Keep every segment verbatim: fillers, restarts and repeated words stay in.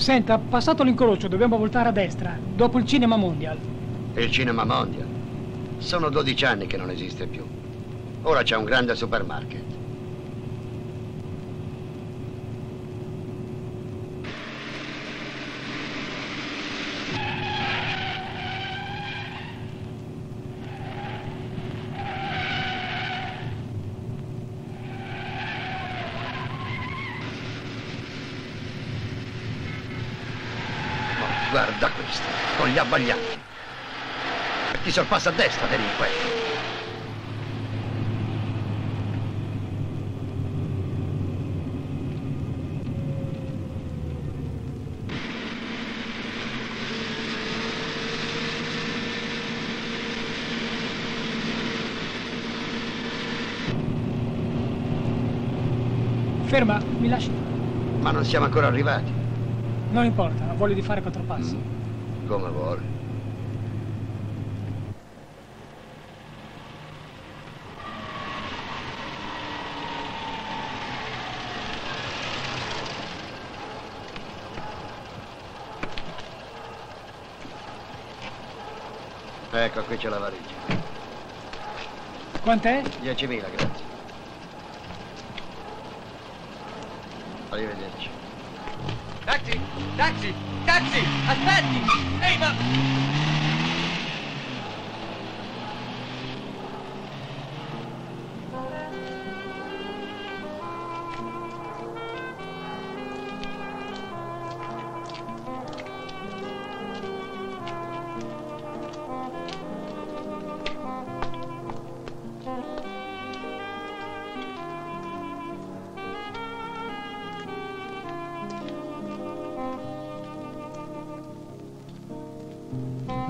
Senta, passato l'incrocio, dobbiamo voltare a destra, dopo il Cinema Mondial. Il Cinema Mondial? Sono dodici anni che non esiste più. Ora c'è un grande supermarket. Guarda questo, con gli abbaglianti. Ti sorpassa a destra, delinquente. Ferma, mi lasci? Ma non siamo ancora arrivati. Non importa, ho voglia di fare quattro passi. Mm. Come vuole. Ecco, qui c'è la valigia. Quant'è? diecimila, grazie. Arrivederci. Taxi! Taxi! Taxi! Aspetti! Ehi, ma... Thank you.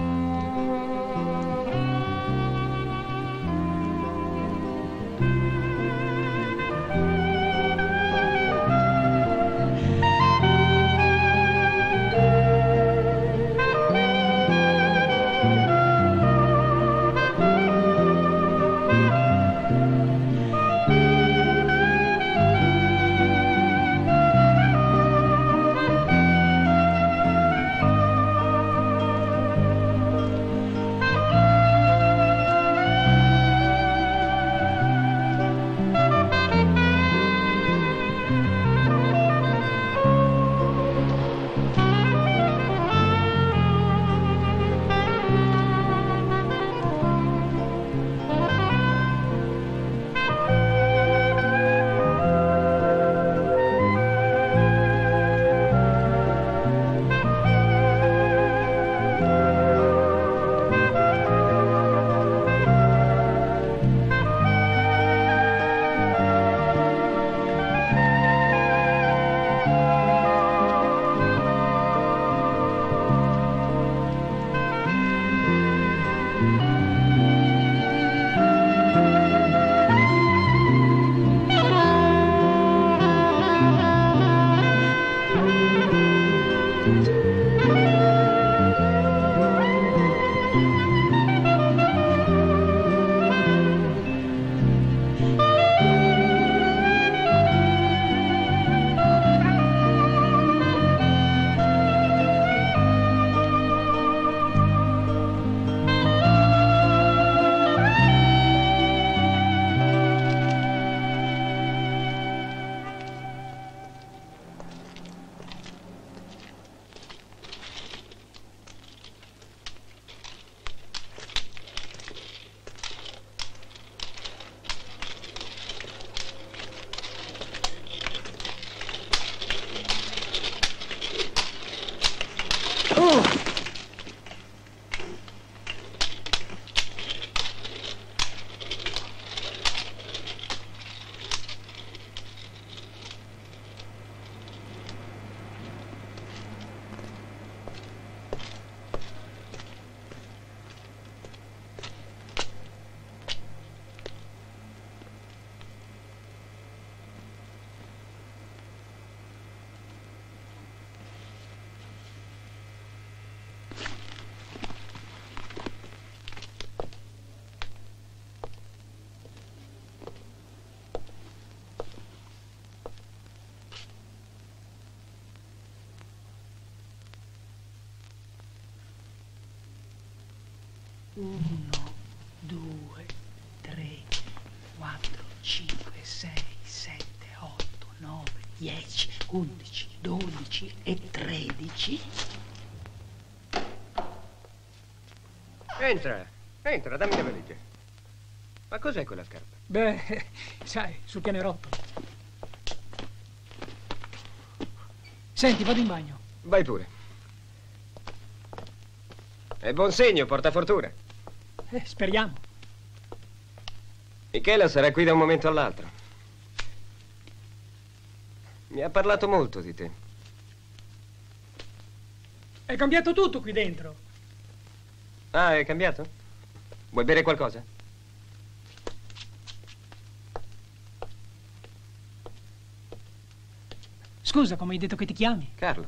Uno, due, tre, quattro, cinque, sei, sette, otto, nove, dieci, undici, dodici e tredici. Entra, entra, dammi la valigia. Ma cos'è quella scarpa? Beh, sai, sul pianerottolo. Senti, vado in bagno. Vai pure. È buon segno, porta fortuna. Eh, speriamo. Michela sarà qui da un momento all'altro. Mi ha parlato molto di te. È cambiato tutto qui dentro. Ah, è cambiato? Vuoi bere qualcosa? Scusa, come hai detto che ti chiami? Carlo.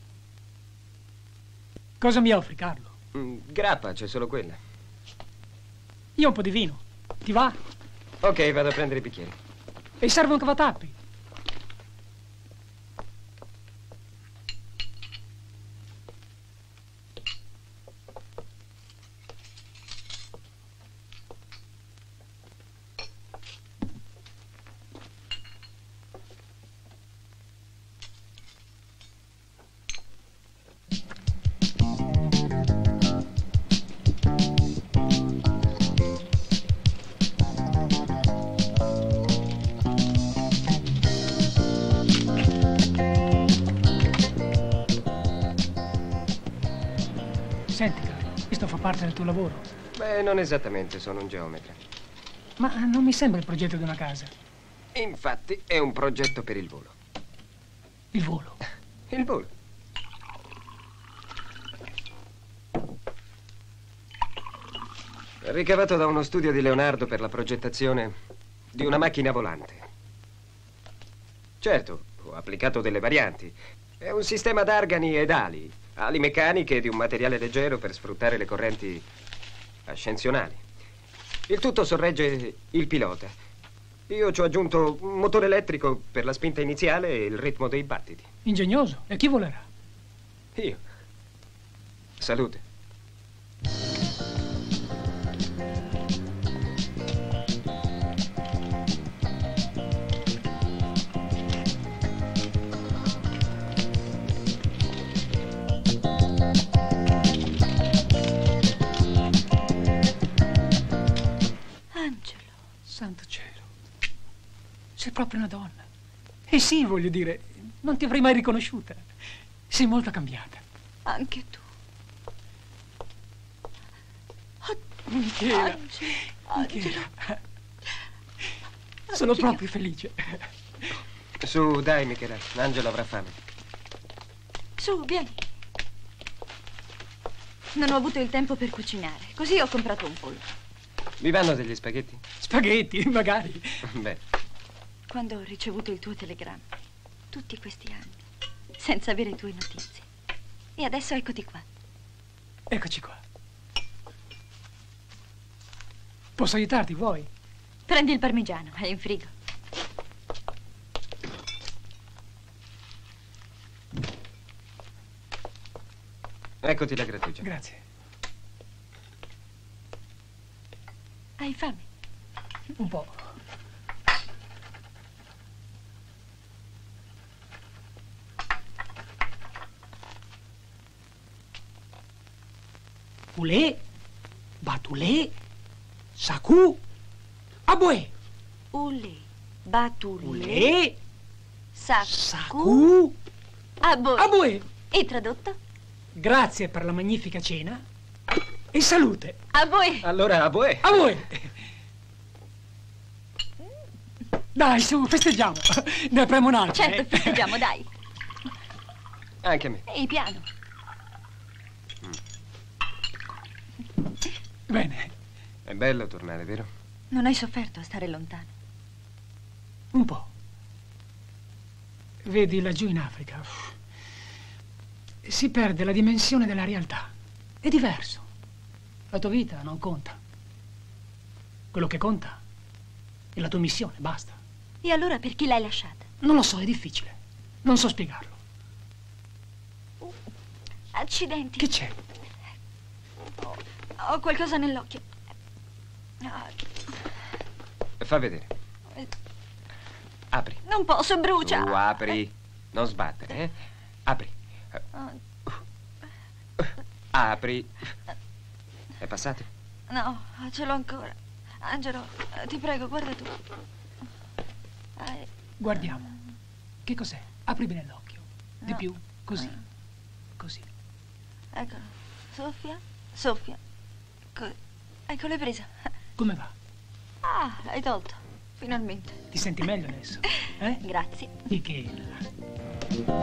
Cosa mi offri, Carlo? Mm, grappa, c'è solo quella. Io un po' di vino. Ti va? Ok, vado a prendere i bicchieri. E serve un cavatappi. Senti, Carlo, questo fa parte del tuo lavoro. Beh, non esattamente, sono un geometra. Ma non mi sembra il progetto di una casa. Infatti, è un progetto per il volo. Il volo. Il volo. Ricavato da uno studio di Leonardo per la progettazione di una macchina volante. Certo, ho applicato delle varianti. È un sistema d'argani ed ali, ali meccaniche di un materiale leggero per sfruttare le correnti ascensionali. Il tutto sorregge il pilota. Io ci ho aggiunto un motore elettrico per la spinta iniziale e il ritmo dei battiti. Ingegnoso. E chi volerà? Io. Salute. Angelo. Santo cielo. Sei proprio una donna. E sì, voglio dire, non ti avrei mai riconosciuta. Sei molto cambiata. Anche tu. Michela. Angelo. Angelo. Michela. Sono Angelo. proprio felice. Su, dai, Michela. Angelo avrà fame. Su, vieni. Non ho avuto il tempo per cucinare, così ho comprato un pollo. Vi vanno degli spaghetti? Spaghetti, magari. Beh, Quando ho ricevuto il tuo telegramma, tutti questi anni, senza avere tue notizie. E adesso eccoti qua. Eccoci qua. Posso aiutarti, vuoi? Prendi il parmigiano, è in frigo. eccoti la grattugia. Grazie. Hai fame? Un po'. Poulet, batoulet, sacou, aboué. Ule, batule, Poulet, saccu, sacou, aboi. aboué. E tradotto? Grazie per la magnifica cena e salute. Aboi. Allora, a voi. A voi! Dai, su, festeggiamo. Ne apriamo un'altra. Certo, eh. festeggiamo, dai. Anche a me. Ehi, piano. Bene, È bello tornare, vero? Non hai sofferto a stare lontano. un po'. Vedi, laggiù in Africa uff, si perde la dimensione della realtà. È diverso. La tua vita non conta. Quello che conta è la tua missione, basta. E allora per chi l'hai lasciata? Non lo so, è difficile. Non so spiegarlo. Accidenti. Che c'è? Ho qualcosa nell'occhio. Fa vedere. Apri. Non posso, brucia. Tu apri. Non sbattere, eh? Apri. Apri. È passato? No, ce l'ho ancora. Angelo, ti prego, guarda tu. Eh, Guardiamo. Che cos'è? Apri bene l'occhio. Di No. più. Così. Così. Ecco, soffia, soffia. Co- ecco, l'hai presa. Come va? Ah, l'hai tolto, finalmente. Ti senti meglio adesso? Eh? Grazie. Michela.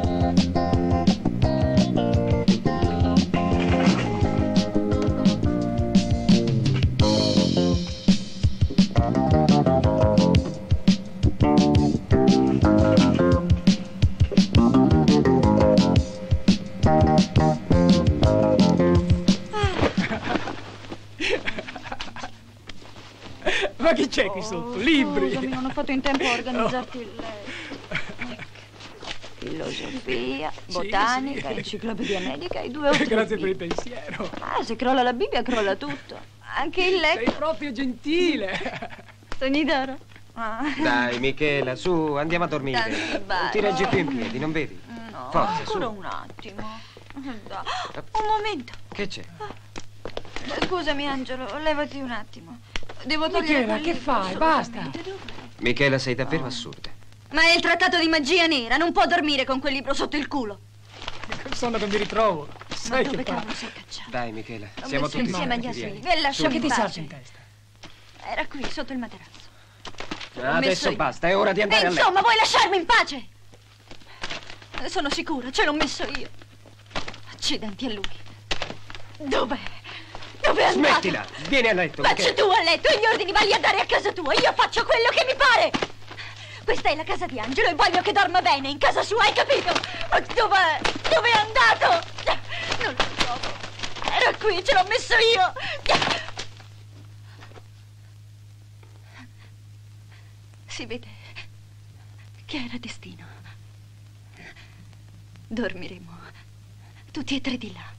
Ma che c'è qui sotto? Libri? Scusami, non ho fatto in tempo a organizzarti il letto. Filosofia, botanica, sì. enciclopedia medica e due o tre Grazie per il libri. pensiero. Ah, se crolla la Bibbia, crolla tutto. Anche il letto. Sei proprio gentile. Sogni d'oro. Ah. Dai, Michela, su, andiamo a dormire. Tanti baci. Non ti reggi più in piedi, non vedi? No, Forza, ancora su. un attimo. Dai. Un momento. Che c'è? Scusami, Angelo, levati un attimo. Devo togliere Michela, quel che libro, fai? Basta. assolutamente. Dov'è? Michela, sei davvero assurda. Ma è il trattato di magia nera, non può dormire con quel libro sotto il culo. Sono che mi ritrovo. Ma Sai dove che fa? cavolo sei cacciato? Dai, Michela, L'ho siamo messo tutti insieme agli stanchi, asili. vieni. E lasciami Che in ti pace. salta in testa? Era qui, sotto il materasso. L'ho messo Adesso io. basta, è ora di andare E a letto. insomma, vuoi lasciarmi in pace? Sono sicura, ce l'ho messo io. Accidenti a lui. Dov'è? Dove è andato? Smettila, vieni a letto, Faccio Michela. tu a letto e gli ordini valli andare a casa tua. Io faccio quello che mi pare. Questa è la casa di Angelo e voglio che dorma bene in casa sua, hai capito? Ma dov'è? Dove è andato? Non lo trovo. Era qui, ce l'ho messo io. Si vede che era destino. Dormiremo tutti e tre di là.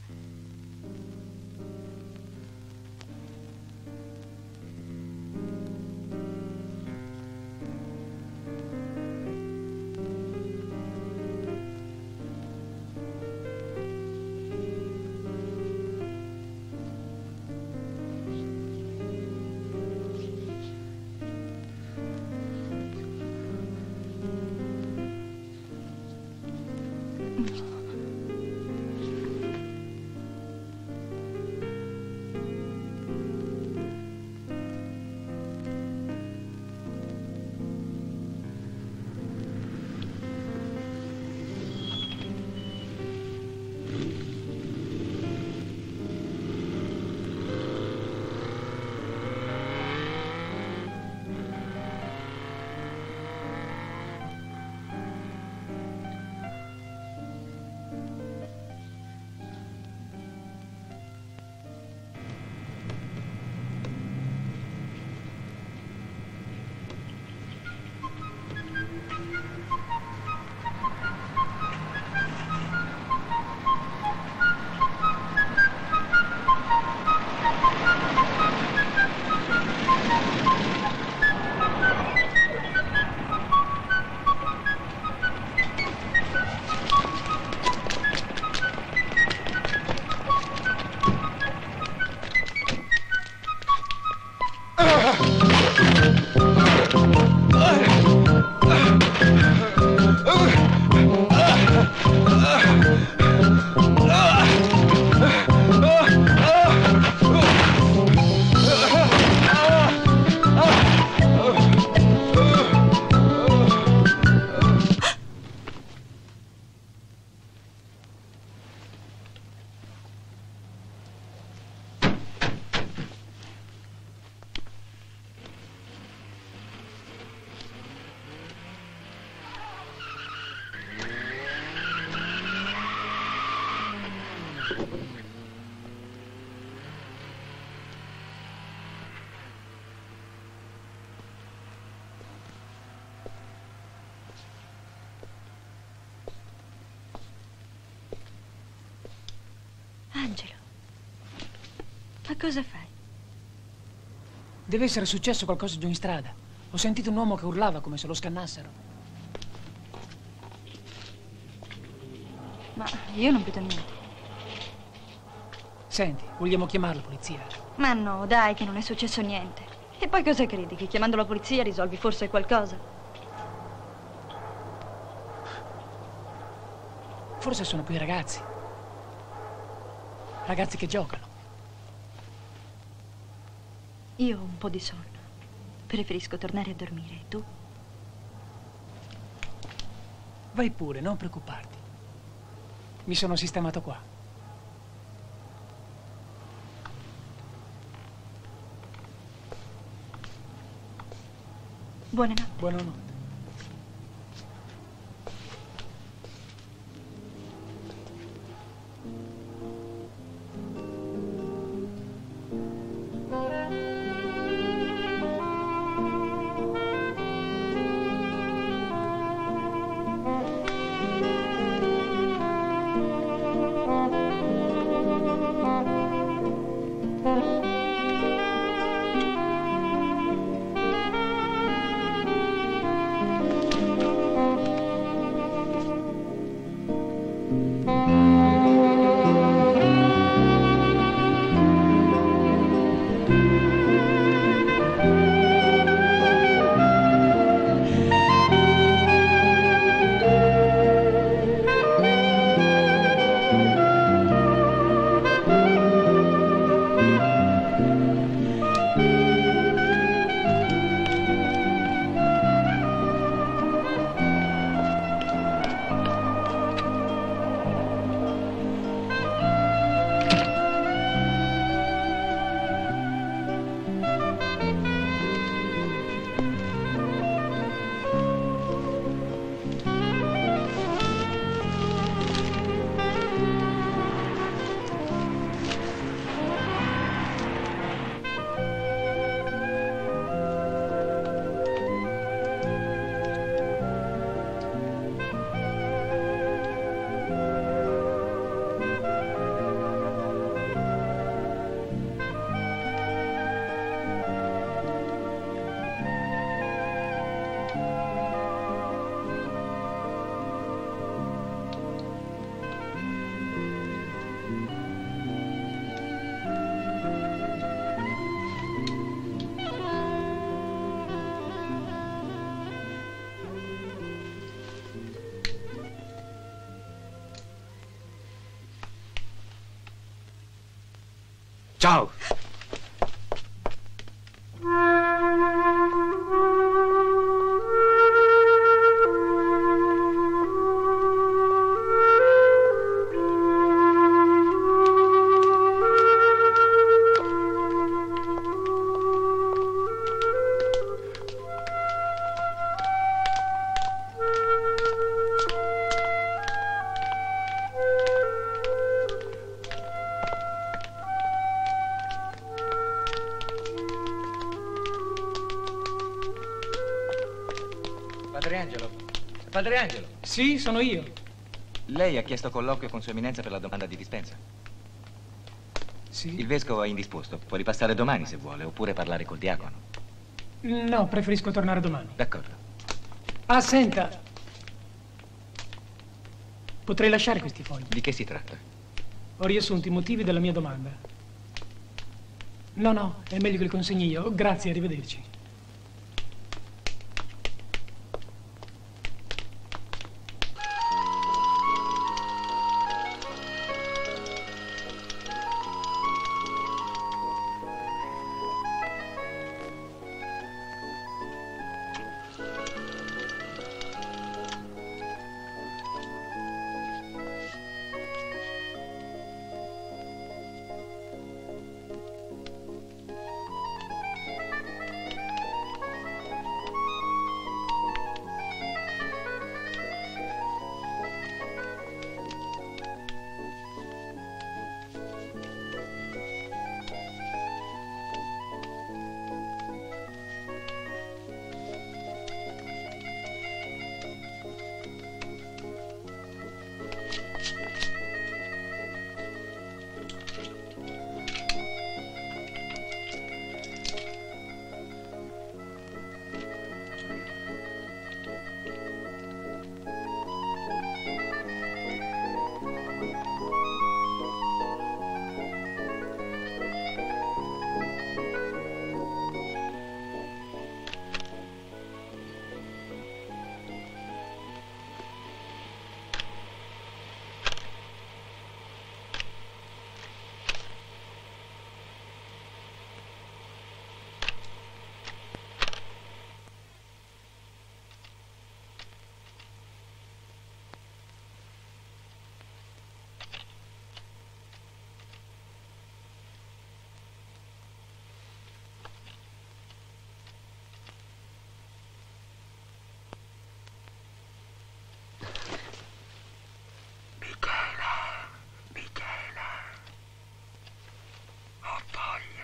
Angelo. Ma cosa fai? Deve essere successo qualcosa giù in strada. Ho sentito un uomo che urlava come se lo scannassero. Ma io non vedo niente. Senti, vogliamo chiamare la polizia? Ma no, dai, che non è successo niente. E poi cosa credi? Che chiamando la polizia risolvi forse qualcosa? Forse sono quei ragazzi. Ragazzi che giocano. Io ho un po' di sonno. Preferisco tornare a dormire. E tu? Vai pure, non preoccuparti. Mi sono sistemato qua. Buonanotte. Buonanotte. Ciao! Padre Angelo, Padre Angelo, Sì, sono io. lei ha chiesto colloquio con Sua Eminenza per la domanda di dispensa. Sì. Il vescovo è indisposto. Può ripassare domani se vuole, oppure parlare col diacono. No, preferisco tornare domani. D'accordo. Ah, senta. Potrei lasciare questi fogli. Di che si tratta? Ho riassunto i motivi della mia domanda. No, no, è meglio che li consegni io. Grazie, arrivederci.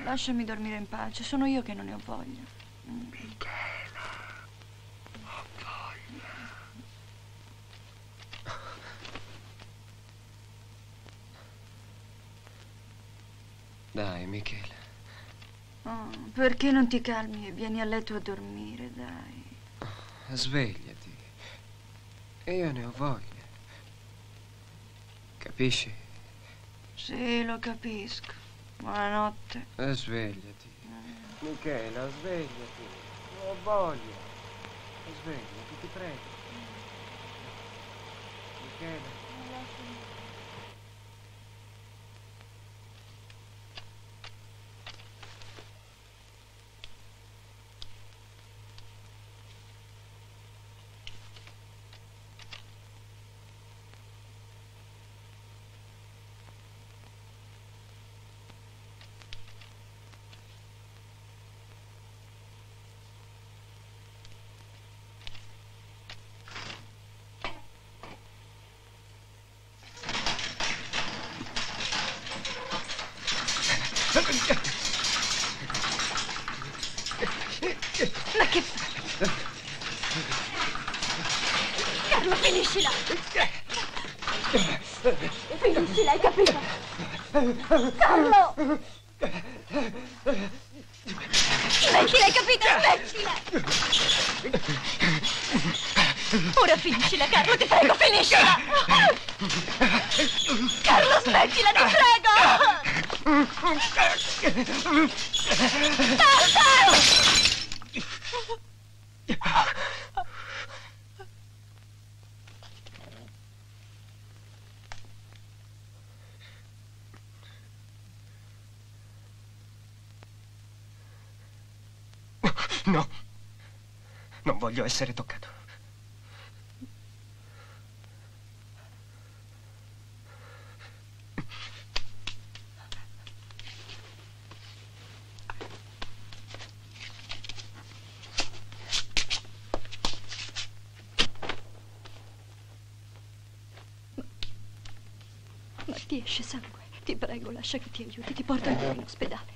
lasciami dormire in pace, sono io che non ne ho voglia. Michela, ho voglia. Dai, Michela. Oh, perché non ti calmi e vieni a letto a dormire, dai. Svegliati. Io ne ho voglia. Capisci? Sì, lo capisco. Buonanotte. Eh, svegliati. Michela, svegliati. Ne ho voglia. Svegliati, ti prego. Michela. Ma che fai? Carlo, finiscila! Finiscila, hai capito? Carlo! Smettila, hai capito? Smettila! Ora finiscila, Carlo, ti prego, finiscila! Carlo, smettila, ti prego! Basta! No, non voglio essere toccato. Ma ti esce sangue. Ti prego, lascia che ti aiuti. Ti porto ancora in ospedale.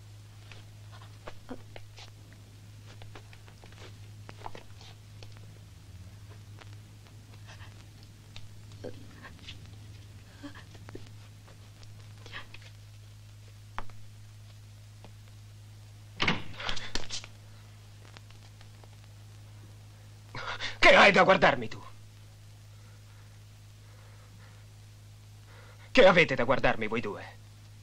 Che hai da guardarmi tu? Che avete da guardarmi voi due?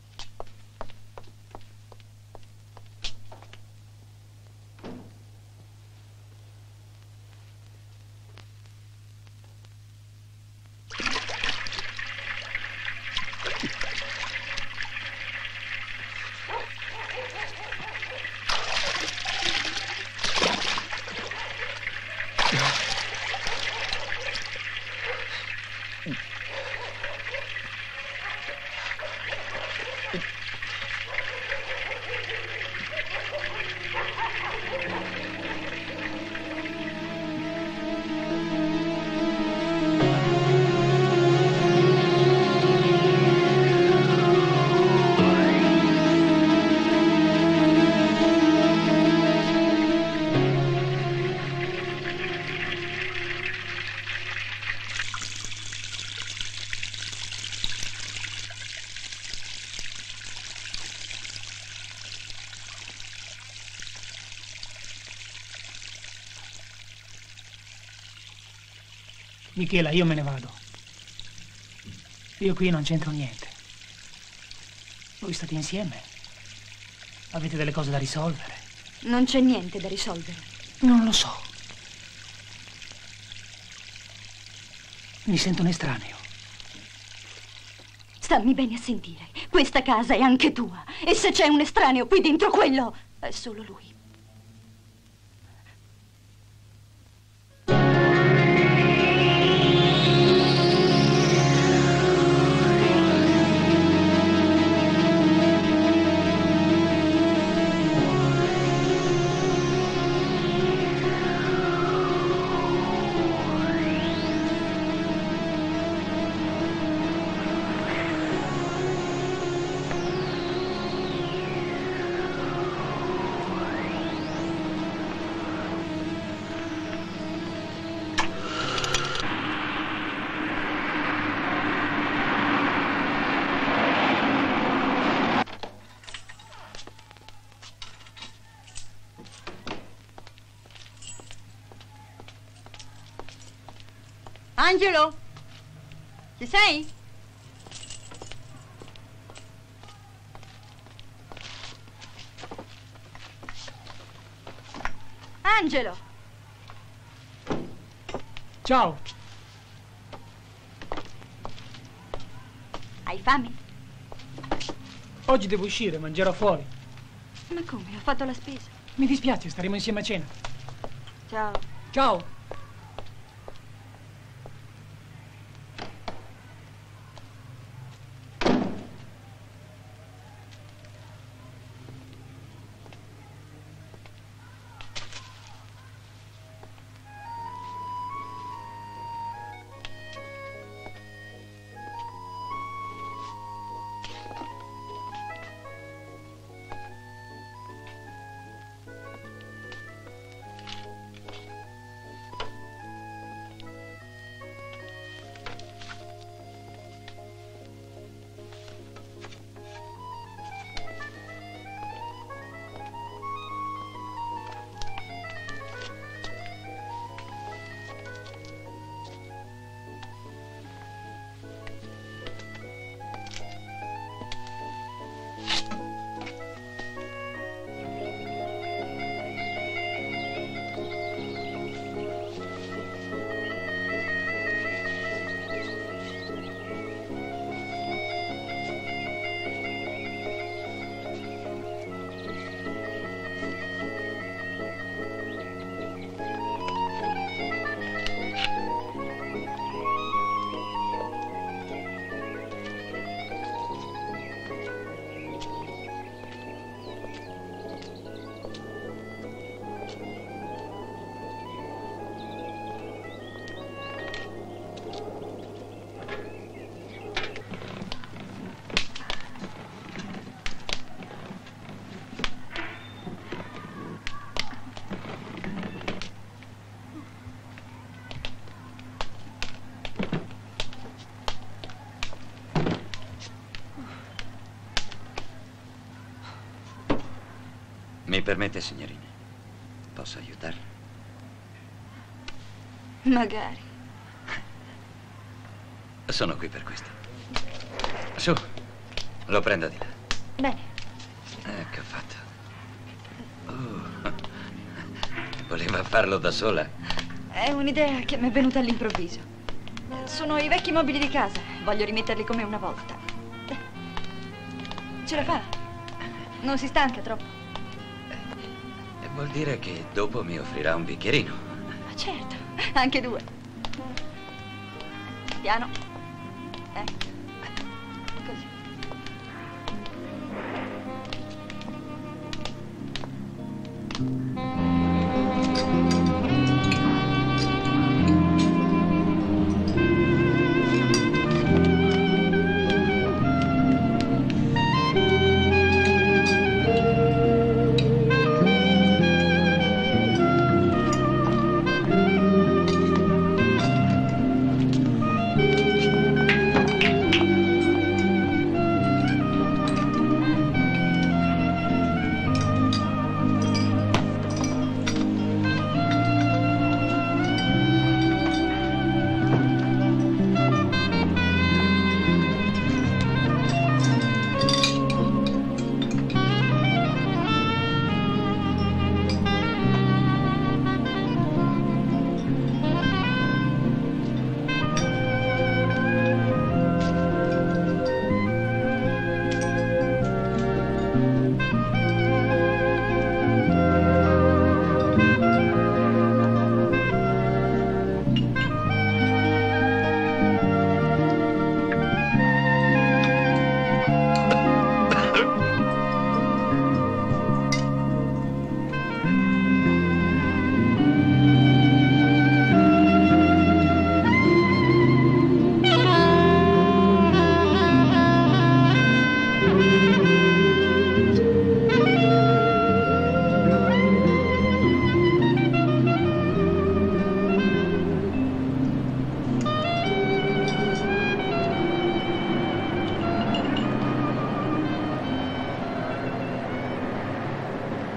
Michela, io me ne vado. Io qui non c'entro niente. Voi state insieme. Avete delle cose da risolvere. Non c'è niente da risolvere. Non lo so. Mi sento un estraneo. Stammi bene a sentire. Questa casa è anche tua. E se c'è un estraneo qui dentro, quello è solo lui. Angelo? Ci sei? Angelo! Ciao. Hai fame? Oggi devo uscire, mangerò fuori. Ma come? Ho fatto la spesa. Mi dispiace, staremo insieme a cena. Ciao. Ciao. Mi permette, signorina? Posso aiutarla? Magari. Sono qui per questo. Su, lo prendo di là. Bene. Eh, che ho fatto? Oh. Voleva farlo da sola? È un'idea che mi è venuta all'improvviso. Sono i vecchi mobili di casa. Voglio rimetterli come una volta. Ce la fa? Non si stanca troppo? E vuol dire che dopo mi offrirà un bicchierino. Ma certo, anche due. Piano. Ecco. Così.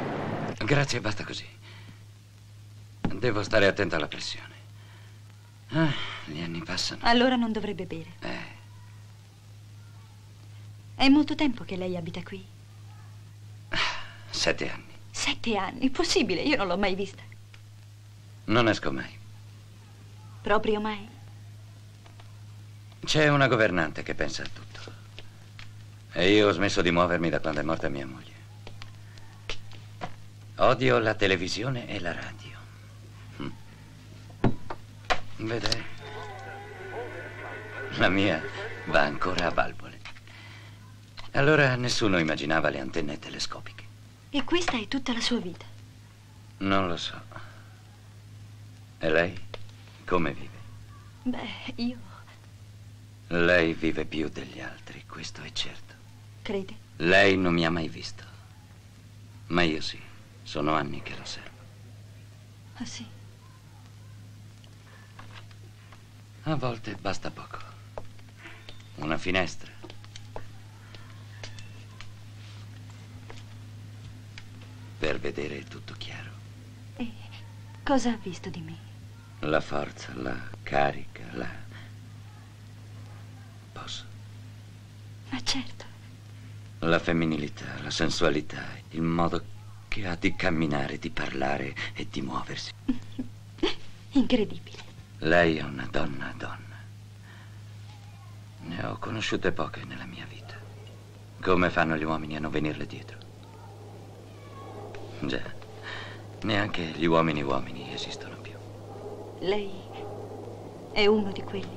Grazie, basta così. Devo stare attento alla pressione. Ah, gli anni passano. Allora non dovrebbe bere. Eh, È molto tempo che lei abita qui? sette anni. Sette anni? Possibile, io non l'ho mai vista. Non esco mai. Proprio mai? C'è una governante che pensa a tutto. E io ho smesso di muovermi da quando è morta mia moglie. Odio la televisione e la radio. Hm. Vede? La mia va ancora a valvole. Allora nessuno immaginava le antenne telescopiche. E questa è tutta la sua vita? Non lo so. E lei? Come vive? Beh, io... Lei vive più degli altri, questo è certo. Crede? Lei non mi ha mai visto. Ma io sì. Sono anni che lo osservo. Ah, sì? A volte basta poco. Una finestra. Per vedere tutto chiaro. E cosa ha visto di me? La forza, la carica, la... Posso? Ma certo. La femminilità, la sensualità, il modo che ha di camminare, di parlare e di muoversi. Incredibile. Lei è una donna donna. Ne ho conosciute poche nella mia vita. Come fanno gli uomini a non venirle dietro? Già, neanche gli uomini uomini esistono più. Lei è uno di quelli.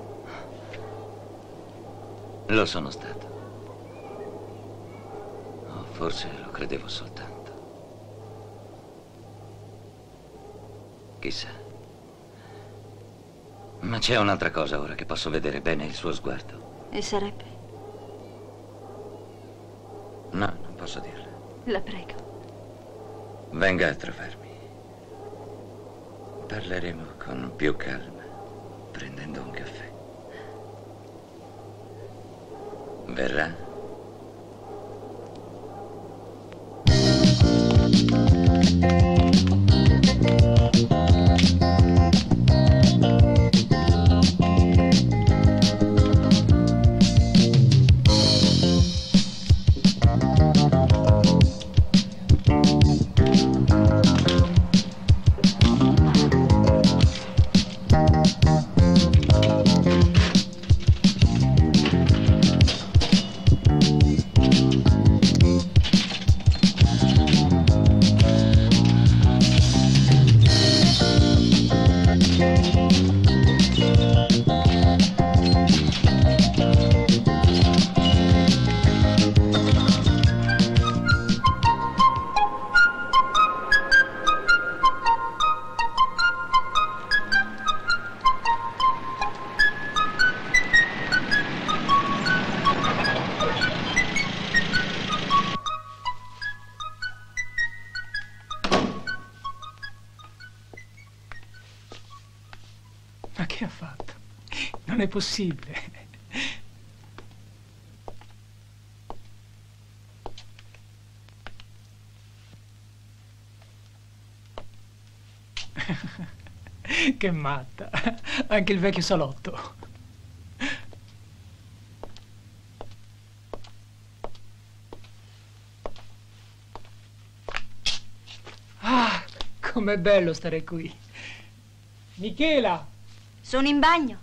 Lo sono stato. O forse lo credevo soltanto. Chissà. Ma c'è un'altra cosa ora che posso vedere bene il suo sguardo. E sarebbe? No, non posso dirlo. La prego. Venga a trovarmi. Parleremo con più calma, prendendo un caffè. Verrà? Ma che ha fatto? Non è possibile. Che matta. Anche il vecchio salotto. Ah, com'è bello stare qui. Michela! Sono in bagno.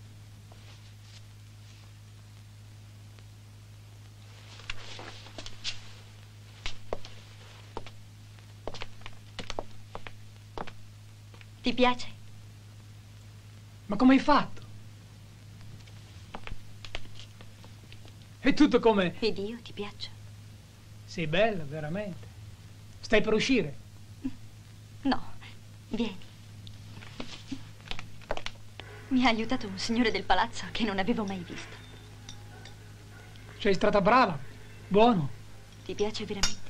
Ti piace? Ma come hai fatto? È tutto come... Ed io ti piaccio? Sei bella, veramente. Stai per uscire? No, vieni. Mi ha aiutato un signore del palazzo che non avevo mai visto. Sei stata brava. Buono. Ti piace veramente?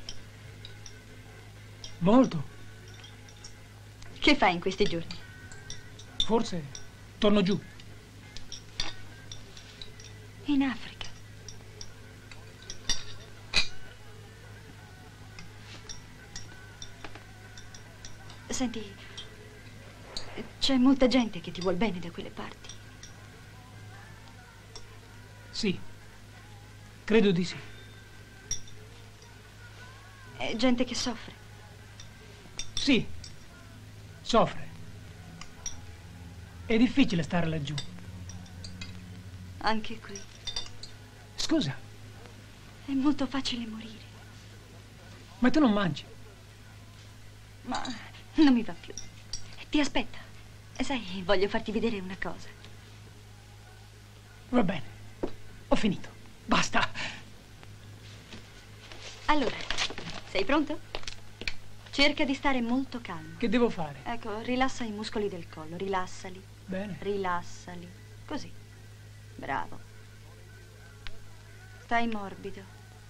Molto. Che fai in questi giorni? Forse torno giù. In Africa. Senti, C'è molta gente che ti vuol bene da quelle parti. Sì, credo di sì. È gente che soffre. Sì, soffre. È difficile stare laggiù. Anche qui. Scusa, È molto facile morire. ma tu non mangi. Ma non mi va più. Ti aspetta. Sai, voglio farti vedere una cosa. Va bene, ho finito. Basta. Allora, sei pronto? Cerca di stare molto calmo. Che devo fare? Ecco, rilassa i muscoli del collo, rilassali. Bene. Rilassali. Così. Bravo. Stai morbido.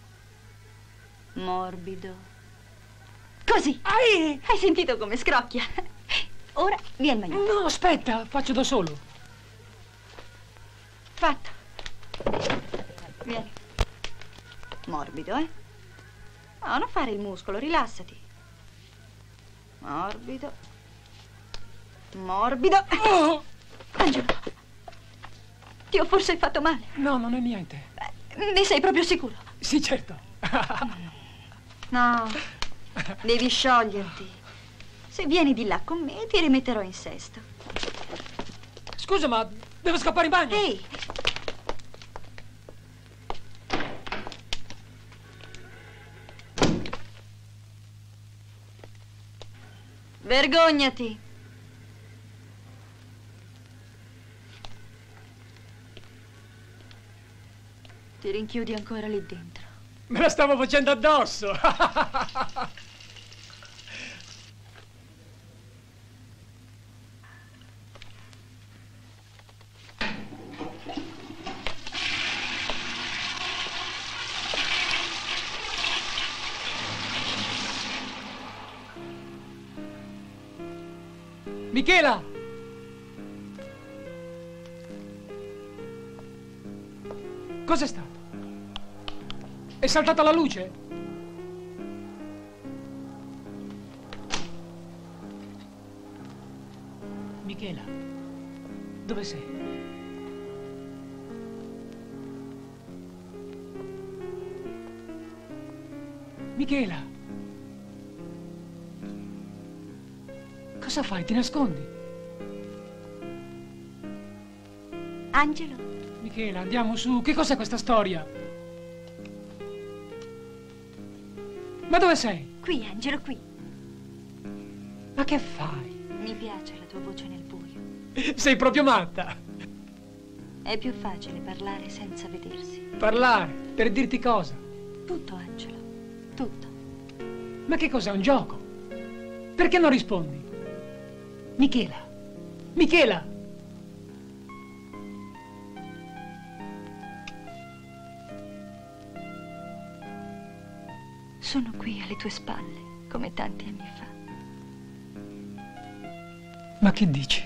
Morbido. Così. Ai! Hai sentito come scrocchia? Ora vieni meglio. No, aspetta, faccio da solo. Fatto. Vieni. Morbido, eh? No, non fare il muscolo, rilassati. Morbido. Morbido. Oh! Angelo, ti ho forse fatto male? No, non è niente. Eh, Ne sei proprio sicuro? Sì, certo. No, devi scioglierti. Se vieni di là con me, ti rimetterò in sesto. Scusa, ma devo scappare in bagno. Ehi, vergognati. Ti rinchiudi ancora lì dentro. Me la stavo facendo addosso. Michela! Cos'è stato? È saltata la luce? Michela, dove sei? Michela! Cosa fai? Ti nascondi? Angelo, Michela, andiamo su. Che cos'è questa storia? Ma dove sei? qui, Angelo, qui. Ma che fai? Mi piace la tua voce nel buio. Sei proprio matta. È più facile parlare senza vedersi. Parlare, per dirti cosa? Tutto, Angelo, tutto. Ma che cos'è, un gioco? Perché non rispondi? Michela! Michela! Sono qui alle tue spalle, come tanti anni fa. Ma che dici?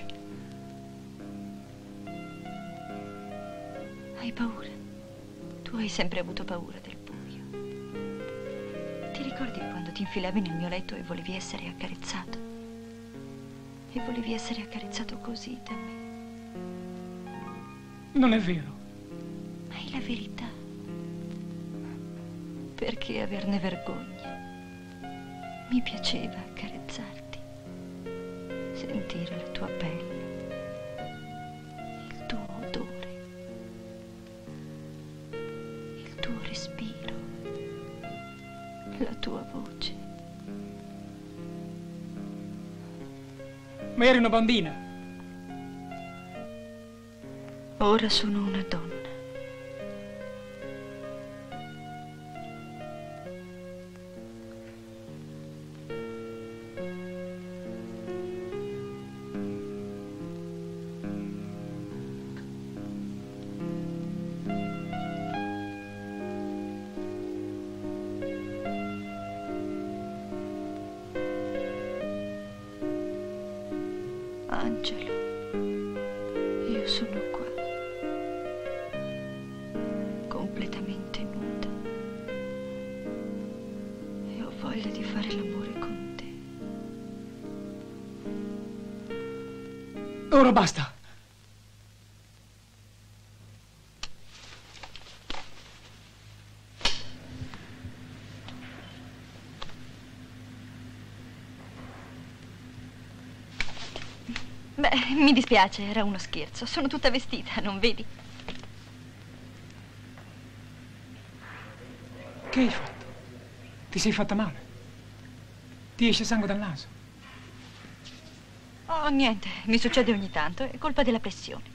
Hai paura? Tu hai sempre avuto paura del buio. Ti ricordi quando ti infilavi nel mio letto e volevi essere accarezzato? E volevi essere accarezzato così da me. Non è vero. Ma è la verità. Perché averne vergogna? Mi piaceva accarezzarti, sentire la tua pelle, il tuo odore, il tuo respiro, la tua voce. Ma eri una bambina. Ora sono una donna. Angelo, io sono qua, completamente nuda e ho voglia di fare l'amore con te. Teodoro, basta. Beh, mi dispiace, era uno scherzo. Sono tutta vestita, non vedi? Che hai fatto? Ti sei fatta male? Ti esce sangue dal naso? Oh, niente, mi succede ogni tanto, è colpa della pressione.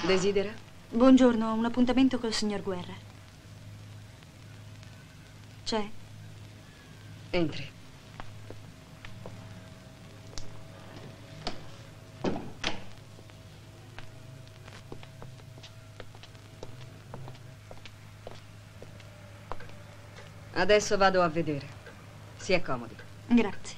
Desidera? Buongiorno, ho un appuntamento col signor Guerra. C'è? Entri. Adesso vado a vedere. Si accomodi. Grazie.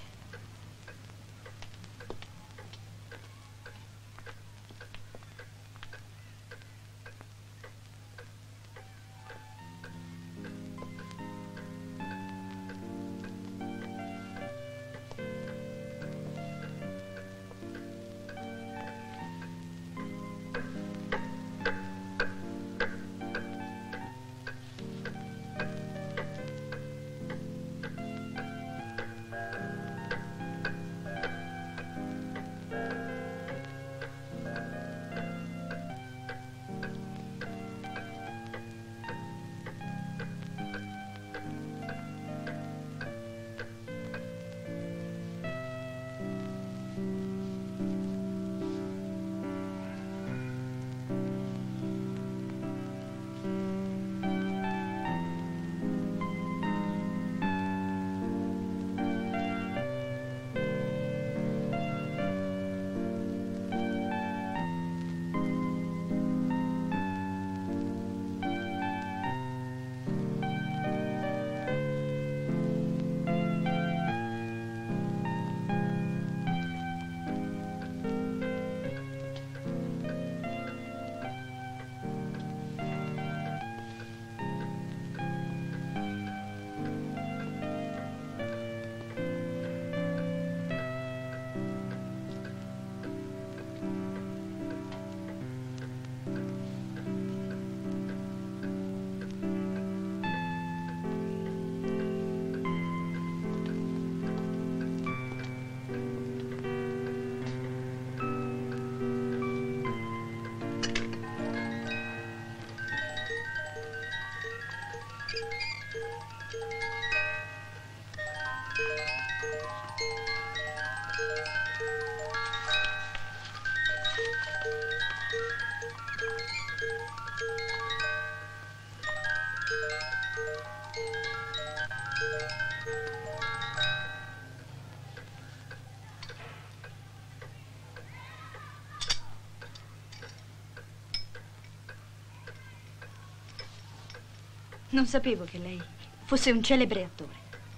Non sapevo che lei fosse un celebre attore.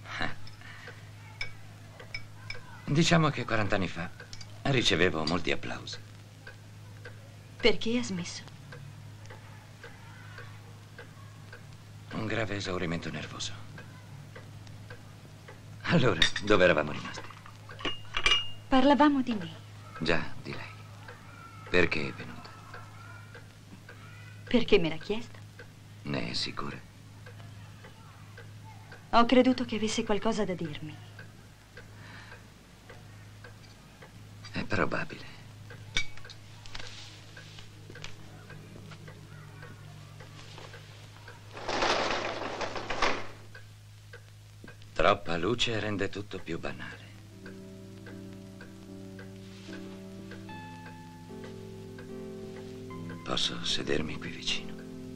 Diciamo che quarant'anni fa ricevevo molti applausi. Perché ha smesso? Un grave esaurimento nervoso. Allora, dove eravamo rimasti? Parlavamo di me. Già, di lei. Perché è venuta? Perché me l'ha chiesta? Ne è sicura? Ho creduto che avesse qualcosa da dirmi. È probabile. Troppa luce rende tutto più banale. Posso sedermi qui vicino?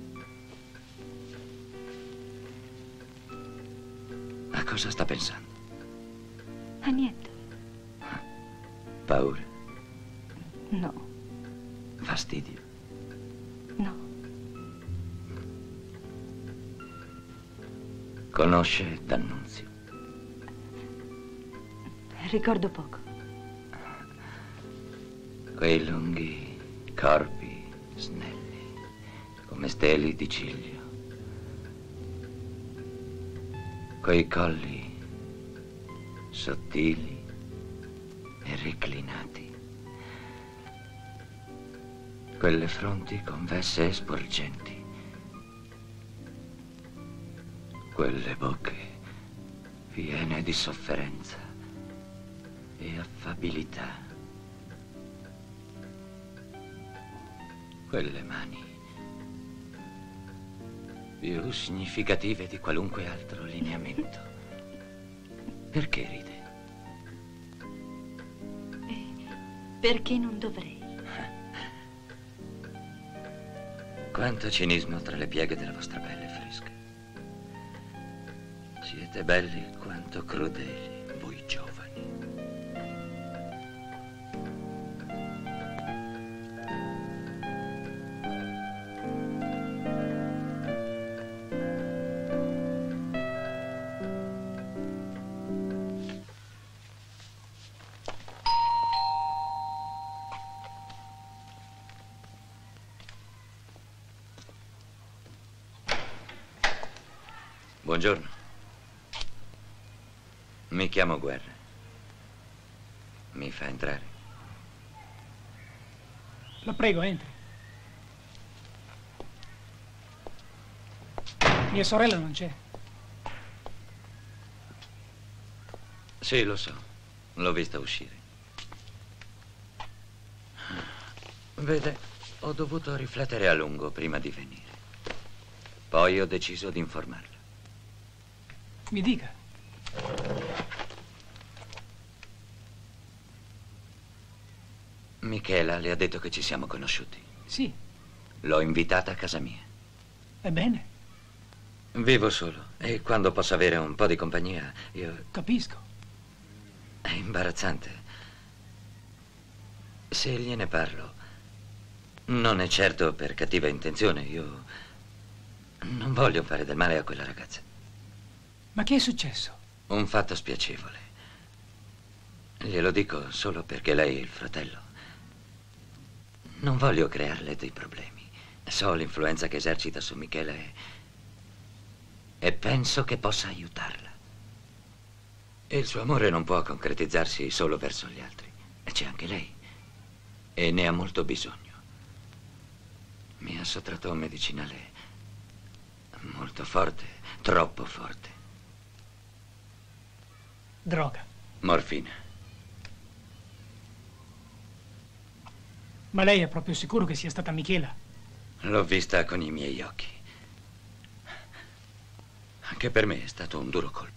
A cosa sta pensando? A niente. Paura? No. Fastidio? No. Conosce D'Annunzio? Ricordo poco. Quei lunghi corpi snelli, come steli di ciglio. Quei colli sottili e reclinati. Quelle fronti convesse e sporgenti. Quelle bocche piene di sofferenza e affabilità. Quelle mani più significative di qualunque altro lineamento. Perché ride? Perché non dovrei? Quanto cinismo tra le pieghe della vostra pelle fresca. Siete belli quanto crudeli, voi giovani. Buongiorno. Mi chiamo Guerra. Mi fa entrare? La prego, entri. Mia sorella non c'è. Sì, lo so. L'ho vista uscire. Vede, ho dovuto riflettere a lungo prima di venire. Poi ho deciso di informarla. Mi dica. Michela le ha detto che ci siamo conosciuti. Sì. L'ho invitata a casa mia. Ebbene. Vivo solo e quando posso avere un po' di compagnia, io... Capisco. È imbarazzante. Se gliene parlo, non è certo per cattiva intenzione. Io non voglio fare del male a quella ragazza. Ma che è successo? Un fatto spiacevole. Glielo dico solo perché lei è il fratello. Non voglio crearle dei problemi. So l'influenza che esercita su Michela e... e penso che possa aiutarla. Il suo amore non può concretizzarsi solo verso gli altri. C'è anche lei. E ne ha molto bisogno. Mi ha sottratto un medicinale molto forte, troppo forte. Droga. Morfina. Ma lei è proprio sicuro che sia stata Michela? L'ho vista con i miei occhi. Anche per me è stato un duro colpo.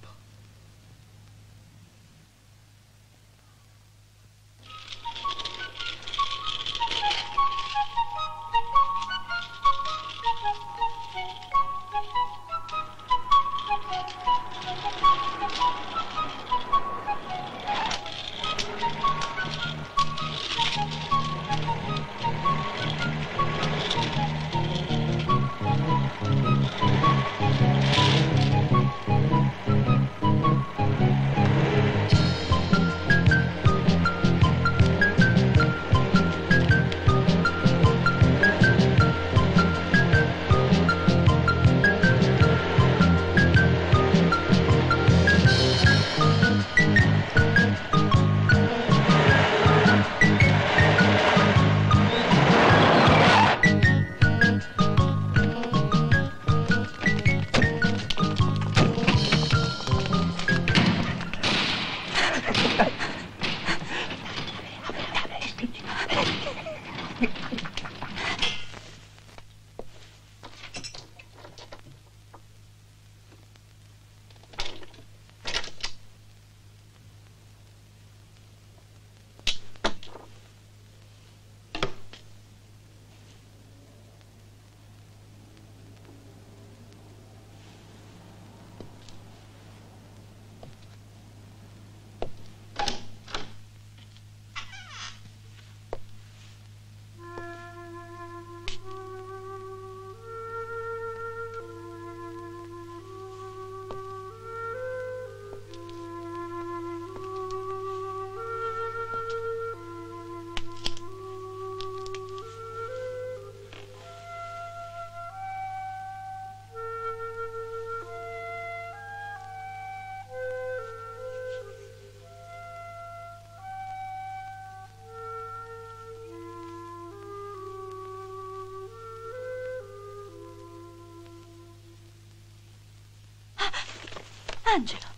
Angelo,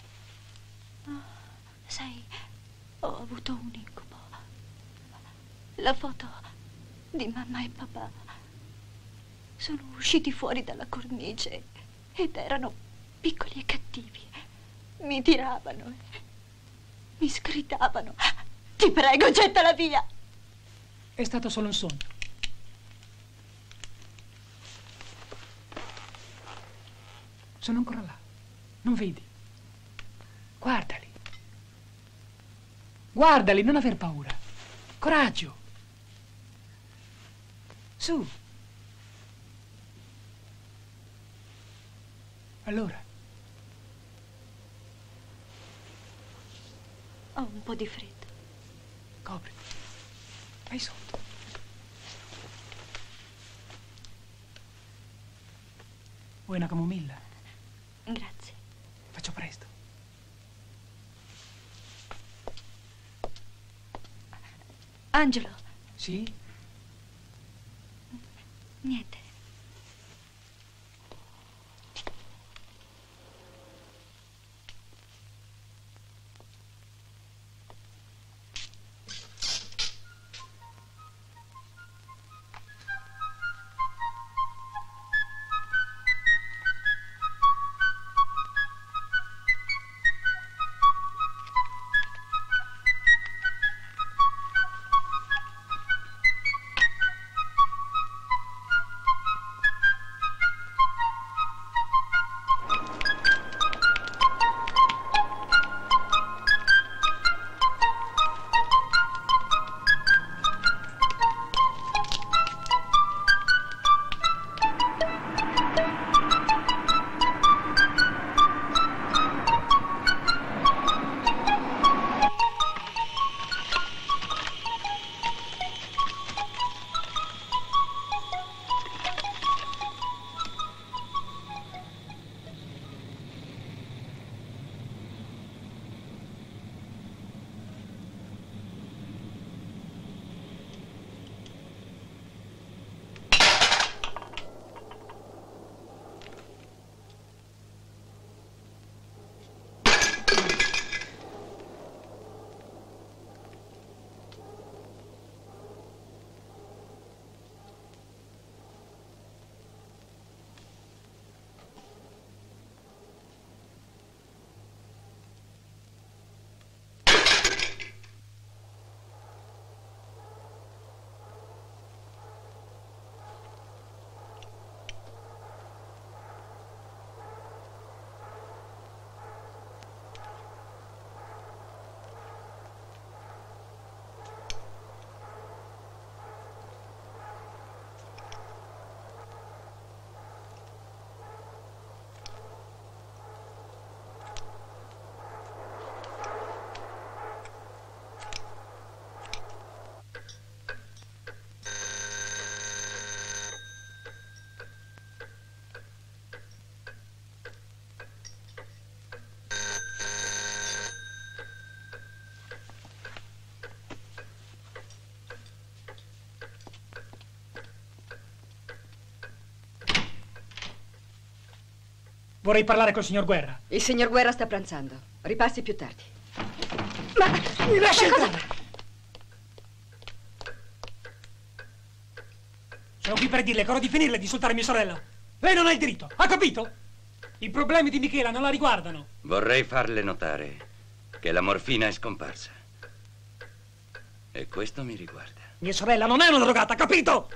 oh, sai, ho avuto un incubo. La foto di mamma e papà sono usciti fuori dalla cornice ed erano piccoli e cattivi. Mi tiravano, mi sgridavano. Ti prego, gettala via. È stato solo un sogno. Sono ancora là. Non vedi? Guardali. Guardali, non aver paura. Coraggio. Su. Allora. Ho un po' di freddo. Copriti. Vai sotto. Vuoi una camomilla? Grazie. Faccio presto. Angelo. Sì? Niente. Vorrei parlare col signor Guerra. Il signor Guerra sta pranzando. Ripassi più tardi. Ma mi lasci Ma cosa- entrare! Sono qui per dirle che ora di finirla di insultare mia sorella. Lei non ha il diritto, ha capito? I problemi di Michela non la riguardano. Vorrei farle notare che la morfina è scomparsa. E questo mi riguarda. Mia sorella non è una drogata, capito?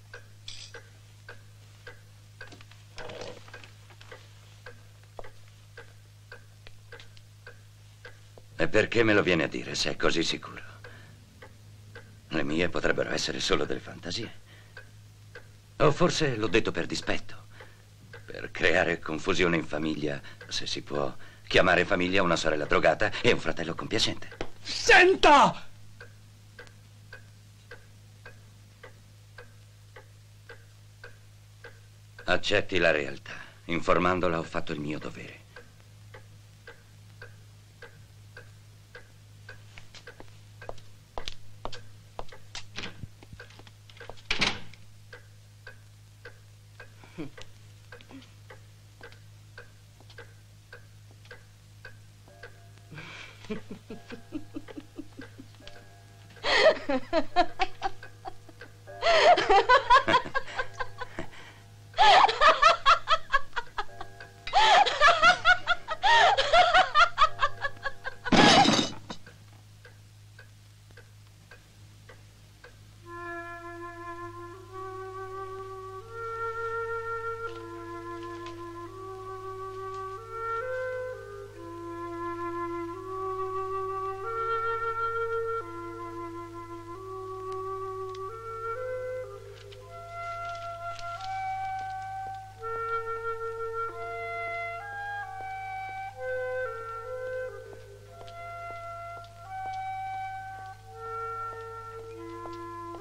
E perché me lo viene a dire se è così sicuro? Le mie potrebbero essere solo delle fantasie. O forse l'ho detto per dispetto. Per creare confusione in famiglia, se si può chiamare famiglia una sorella drogata e un fratello compiacente. Senta! Accetti la realtà. Informandola ho fatto il mio dovere.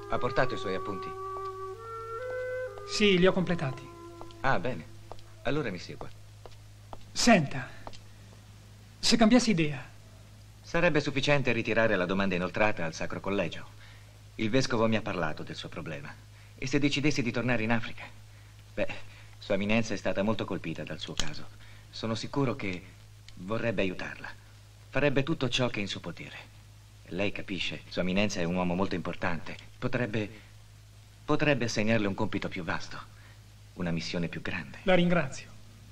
Ha portato i suoi appunti? Sì, li ho completati. Ah, bene. Allora mi segua. Senta, se cambiassi idea... Sarebbe sufficiente ritirare la domanda inoltrata al Sacro Collegio. Il vescovo mi ha parlato del suo problema. E se decidessi di tornare in Africa? Beh, Sua Eminenza è stata molto colpita dal suo caso. Sono sicuro che vorrebbe aiutarla. Farebbe tutto ciò che è in suo potere. Lei capisce, Sua Eminenza è un uomo molto importante. Potrebbe... potrebbe assegnarle un compito più vasto. Una missione più grande. La ringrazio.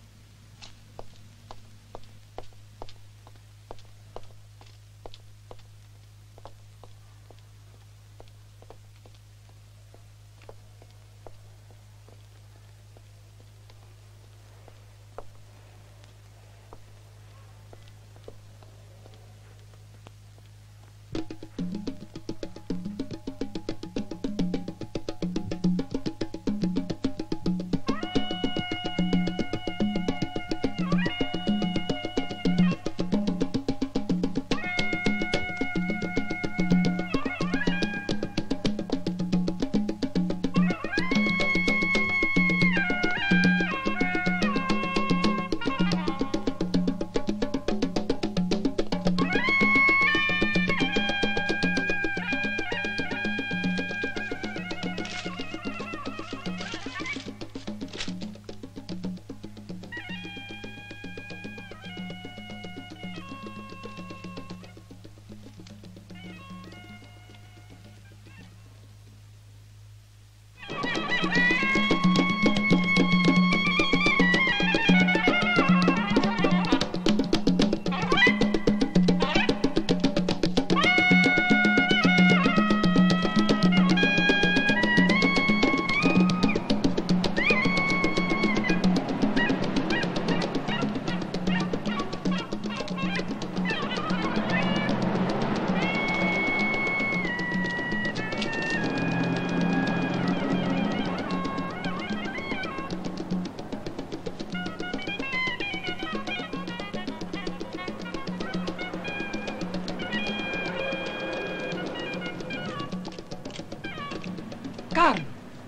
Carlo!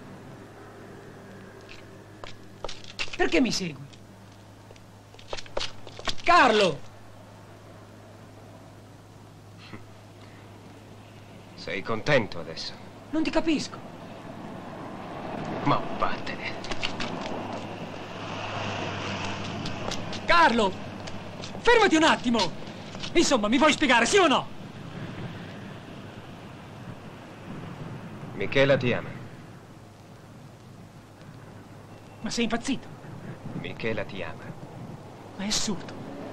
Perché mi segui? Carlo! Sei contento adesso? Non ti capisco. Ma vattene. Carlo! Fermati un attimo! Insomma, mi vuoi spiegare, sì o no? Michela ti ama. Ma sei impazzito? Michela ti ama. Ma è assurdo.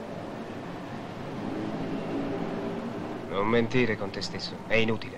Non mentire con te stesso, è inutile.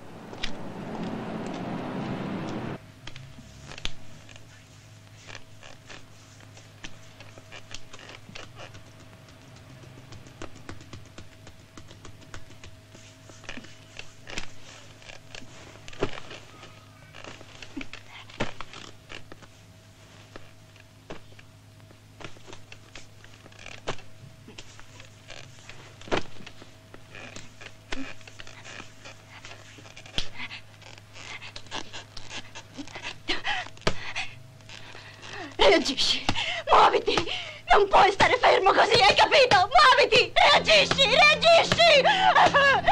Reagisci! Muoviti! Non puoi stare fermo così, hai capito? Muoviti! Reagisci! Reagisci!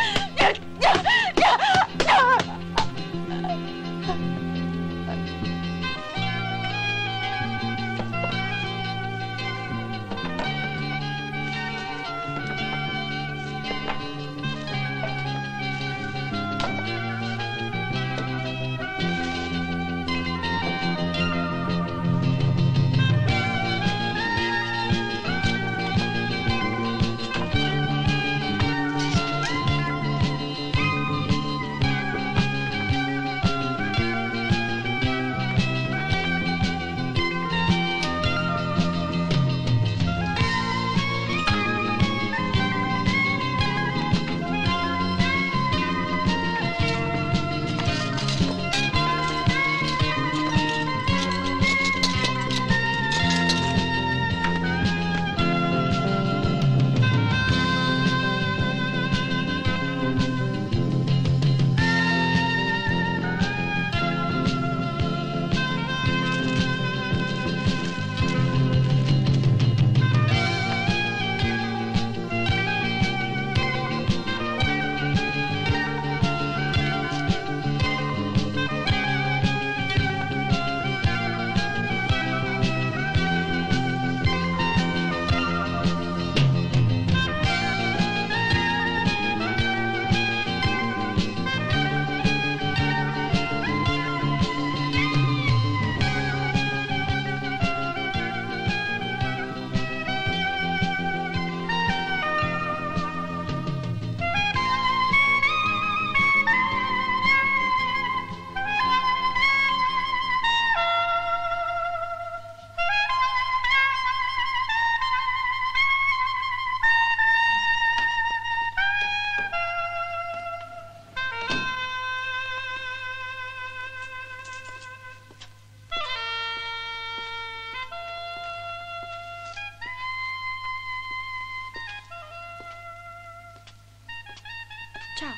Ciao.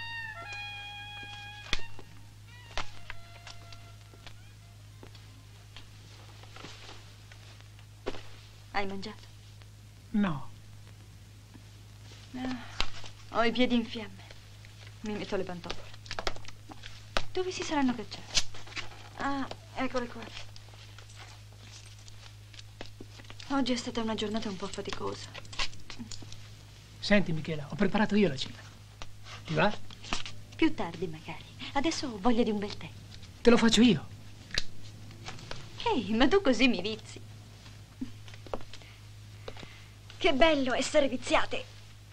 Hai mangiato? No. Ah, ho i piedi in fiamme. Mi metto le pantofole. Dove si saranno cacciati? Ah, eccole qua. Oggi è stata una giornata un po' faticosa. Senti, Michela, ho preparato io la cena. Ti va? Più tardi, magari. Adesso ho voglia di un bel tè. Te lo faccio io. Ehi, ma tu così mi vizi. Che bello essere viziate.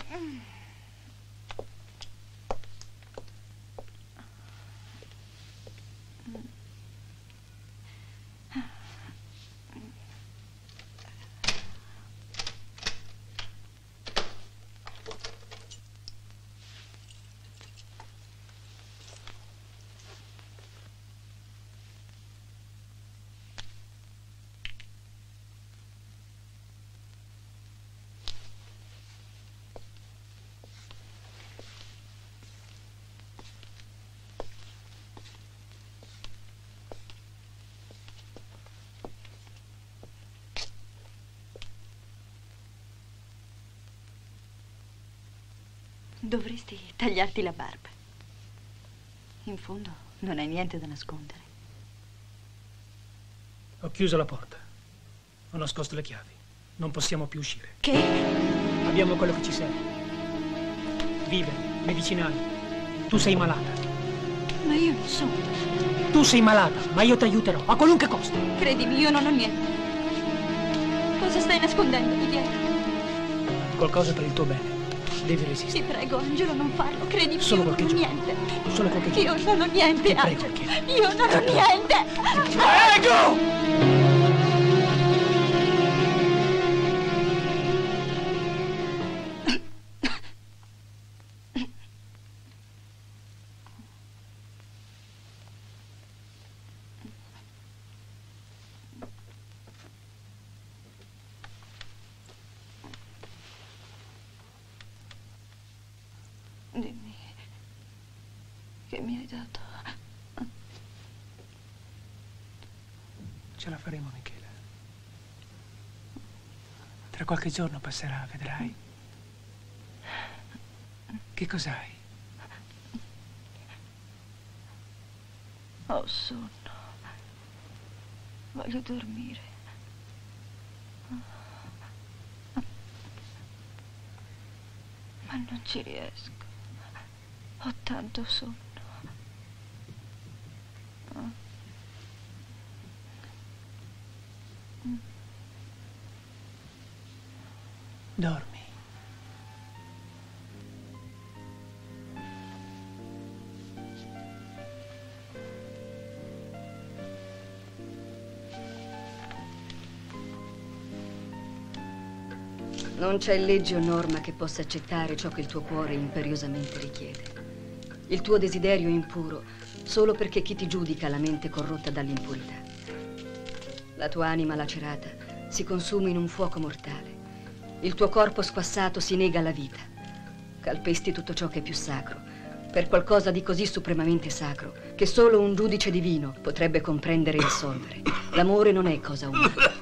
Dovresti tagliarti la barba. In fondo non hai niente da nascondere. Ho chiuso la porta. Ho nascosto le chiavi. Non possiamo più uscire. Che? Abbiamo quello che ci serve. Viveri, medicinali. Tu sei malata. Ma io non sono. Tu sei malata, ma io ti aiuterò, a qualunque costo. Credimi, io non ho niente. Cosa stai nascondendo di dietro? Qualcosa per il tuo bene. Devi resistere. Ti prego, Angelo, non farlo. Credimi, Solo io non ho qualche niente. Solo qualche Io giorno. non ho niente, Ti prego, Angelo. Michela. Io non ho niente. Prego! Dimmi che mi hai dato. Ce la faremo, Michela. Tra qualche giorno passerà, vedrai. Che cos'hai? Ho sonno. Voglio dormire. Ma non ci riesco. Ho tanto sonno. Dormi. Non c'è legge o norma che possa accettare ciò che il tuo cuore imperiosamente richiede. Il tuo desiderio è impuro solo perché chi ti giudica ha la mente corrotta dall'impurità. La tua anima lacerata si consuma in un fuoco mortale. Il tuo corpo squassato si nega alla vita. Calpesti tutto ciò che è più sacro per qualcosa di così supremamente sacro che solo un giudice divino potrebbe comprendere e assolvere. L'amore non è cosa umana.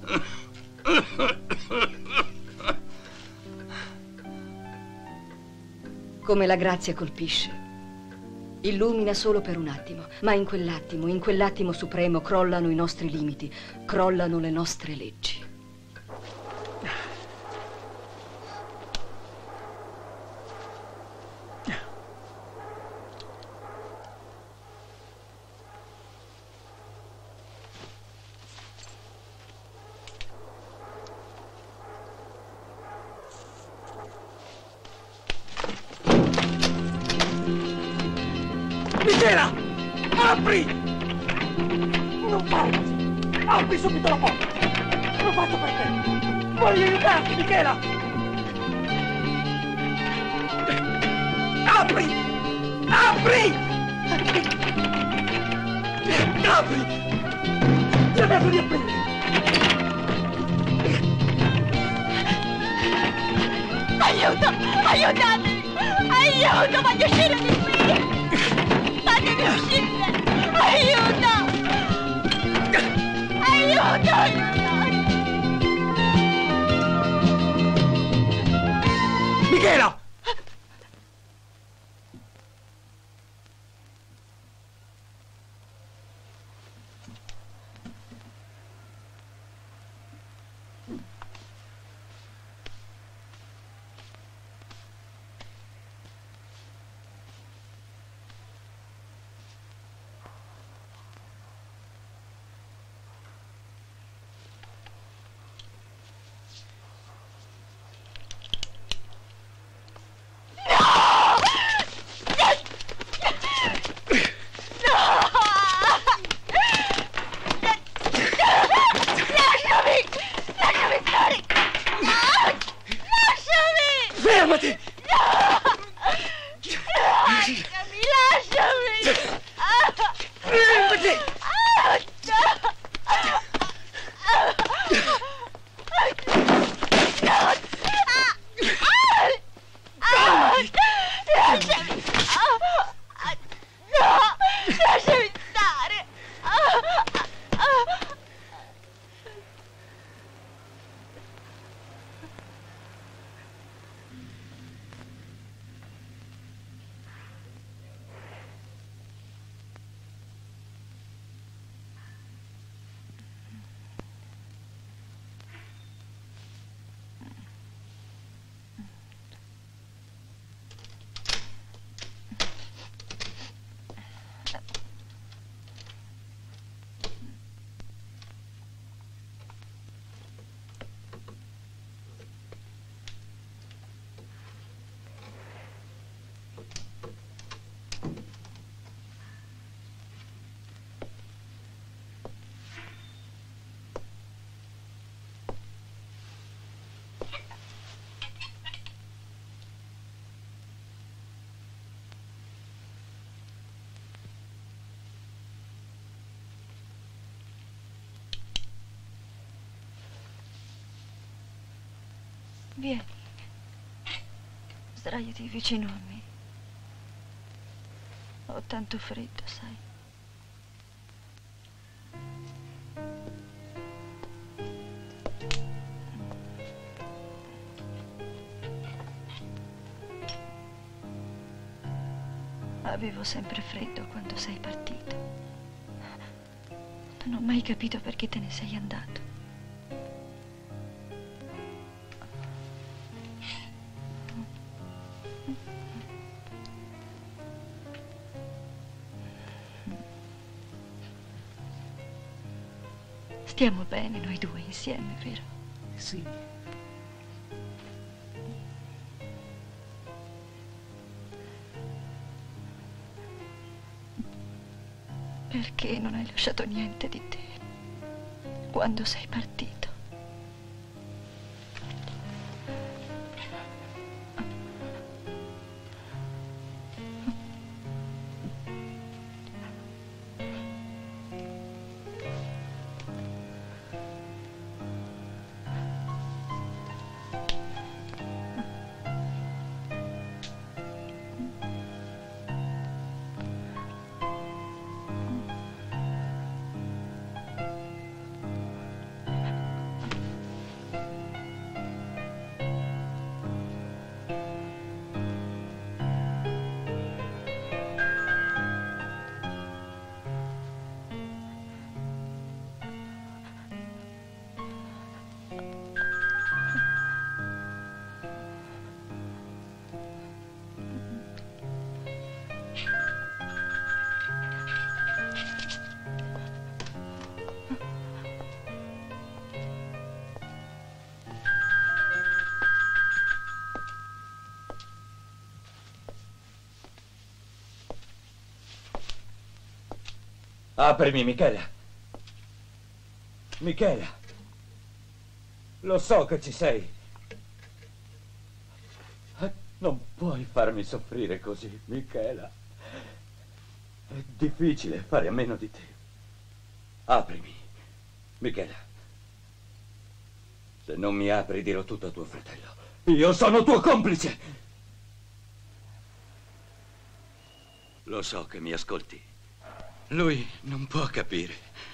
Come la grazia colpisce, illumina solo per un attimo, ma in quell'attimo, in quell'attimo supremo crollano i nostri limiti, crollano le nostre leggi. Michela! Apri! Non fai così! Apri subito la porta! Lo faccio per te! Voglio aiutarti, Michela! Apri! Apri! Apri! Cercato di aprire! Aiuto! Aiutatemi! Aiuto, voglio uscire di qui! Fatemi uscire! Aiuto! Aiuto, aiuto! Michela! Fermati! Lasciami, lasciami! Fermati! Lasciami! No! Lasciami stare! Vieni, sdraiati vicino a me. Ho tanto freddo, sai. Avevo sempre freddo quando sei partito. Non ho mai capito perché te ne sei andato. Stiamo bene noi due insieme, vero? Sì. Perché non hai lasciato niente di te quando sei partito? Aprimi, Michela. Michela. Lo so che ci sei. Non puoi farmi soffrire così, Michela. È difficile fare a meno di te. Aprimi, Michela. Se non mi apri dirò tutto a tuo fratello. Io sono tuo complice. Lo so che mi ascolti. Lui non può capire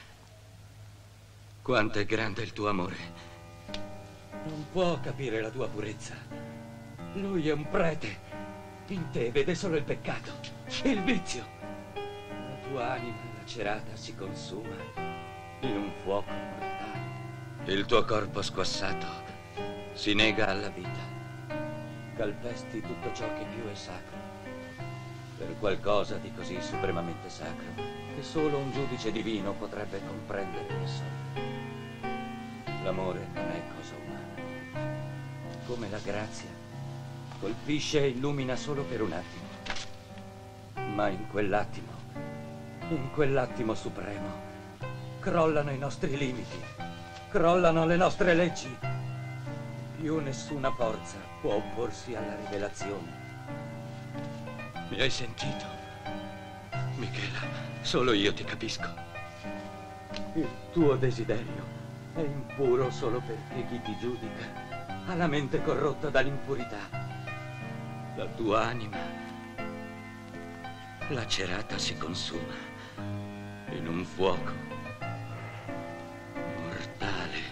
quanto è grande il tuo amore. Non può capire la tua purezza. Lui è un prete. In te vede solo il peccato, il vizio. La tua anima lacerata si consuma in un fuoco mortale. Il tuo corpo squassato si nega alla vita. Calpesti tutto ciò che più è sacro per qualcosa di così supremamente sacro che solo un giudice divino potrebbe comprendere e risolvere. L'amore non è cosa umana. Come la grazia colpisce e illumina solo per un attimo. Ma in quell'attimo, in quell'attimo supremo, crollano i nostri limiti, crollano le nostre leggi. Più nessuna forza può opporsi alla rivelazione. Mi hai sentito? Michela, solo io ti capisco. Il tuo desiderio è impuro solo perché chi ti giudica ha la mente corrotta dall'impurità. La tua anima lacerata si consuma in un fuoco mortale.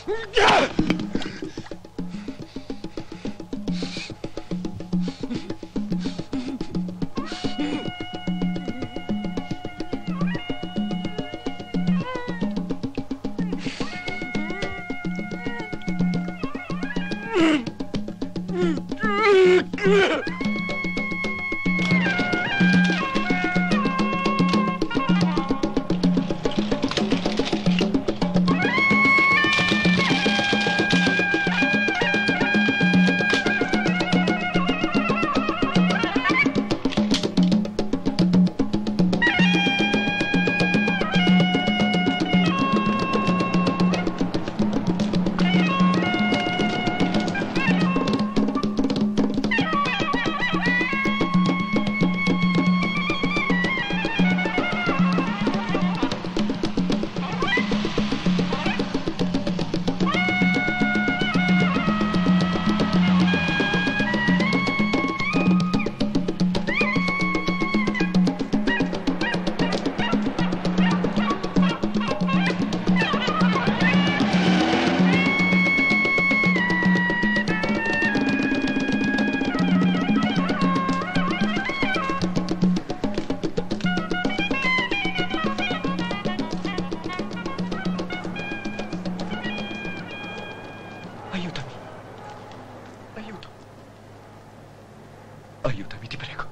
Aiutami, ti prego.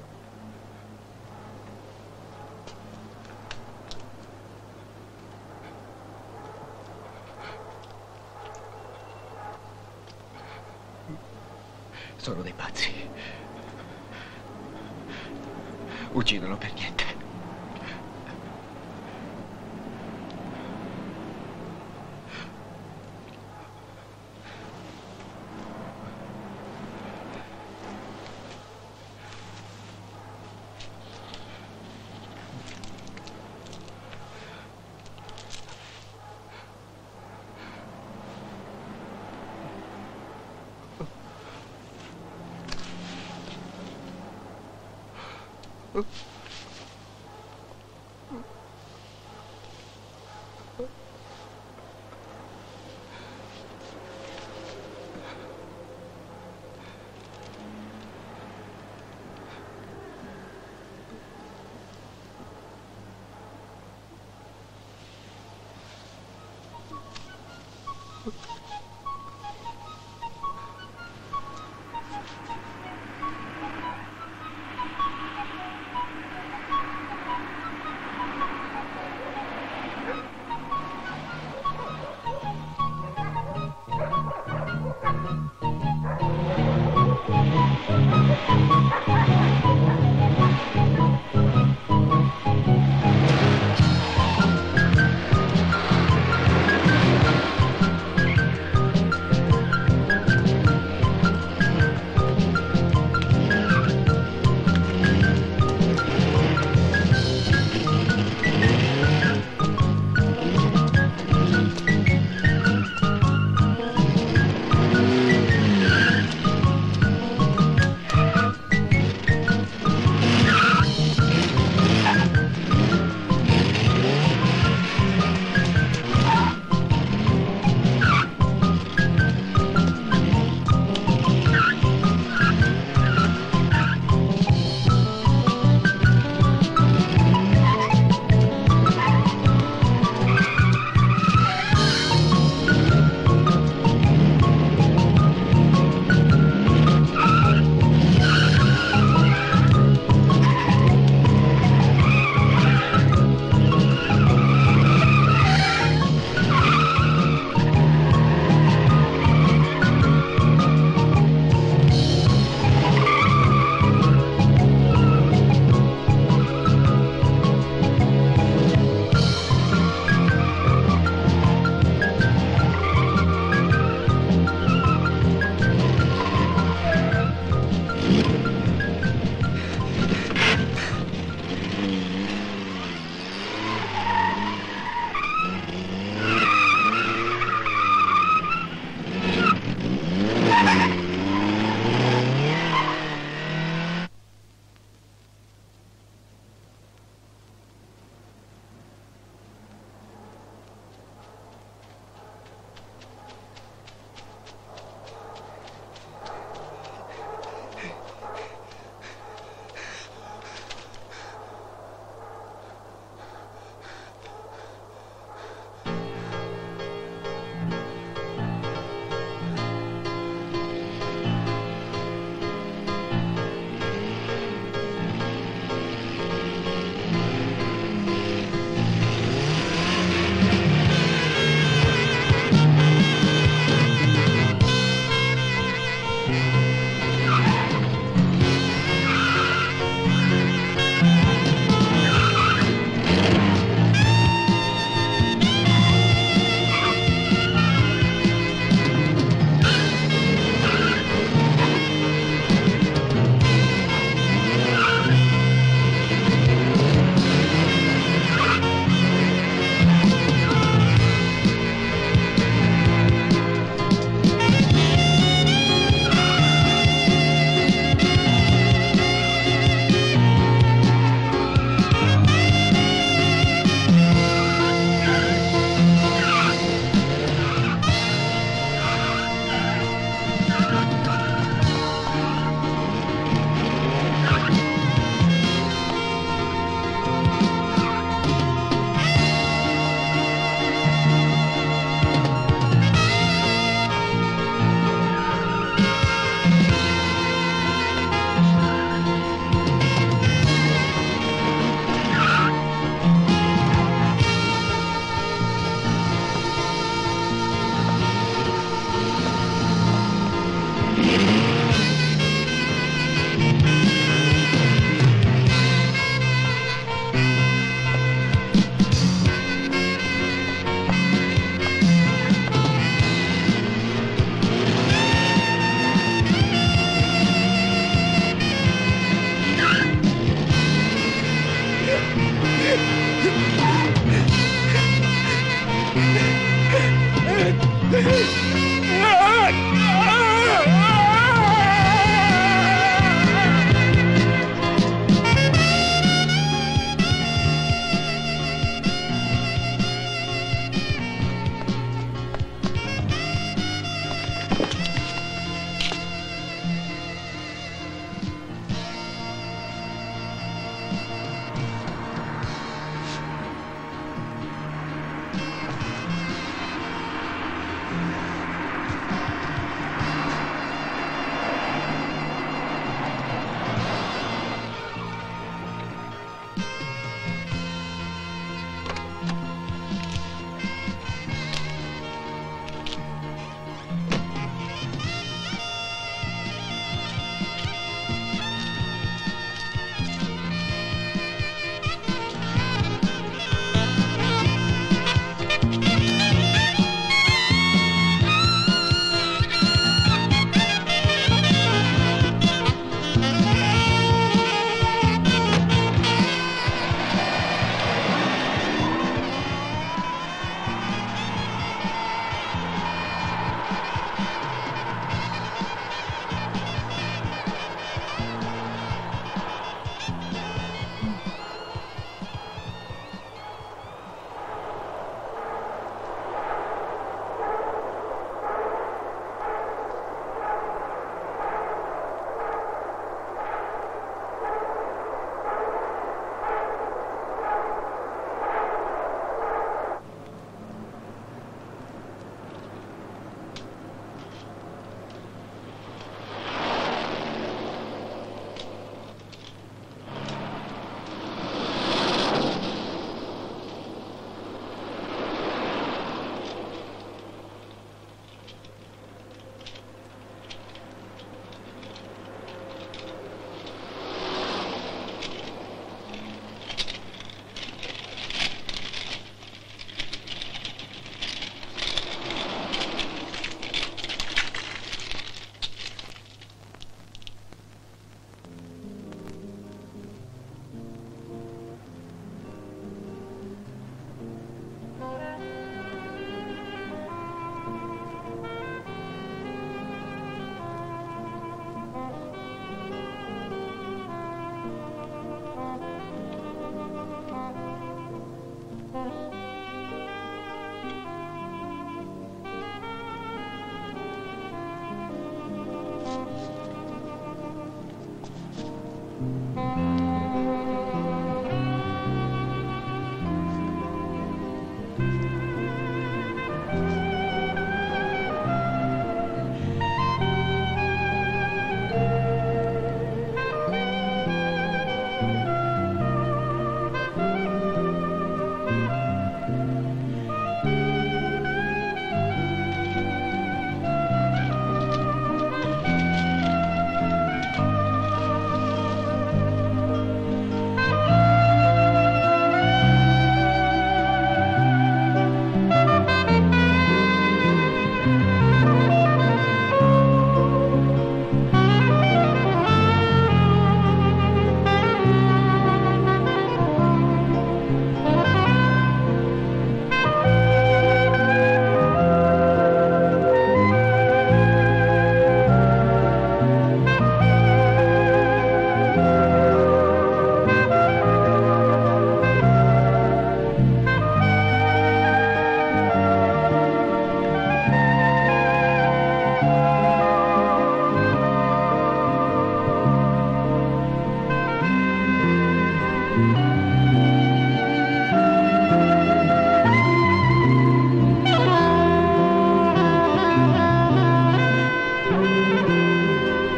Sono dei pazzi. Uccidono per niente.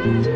Thank you.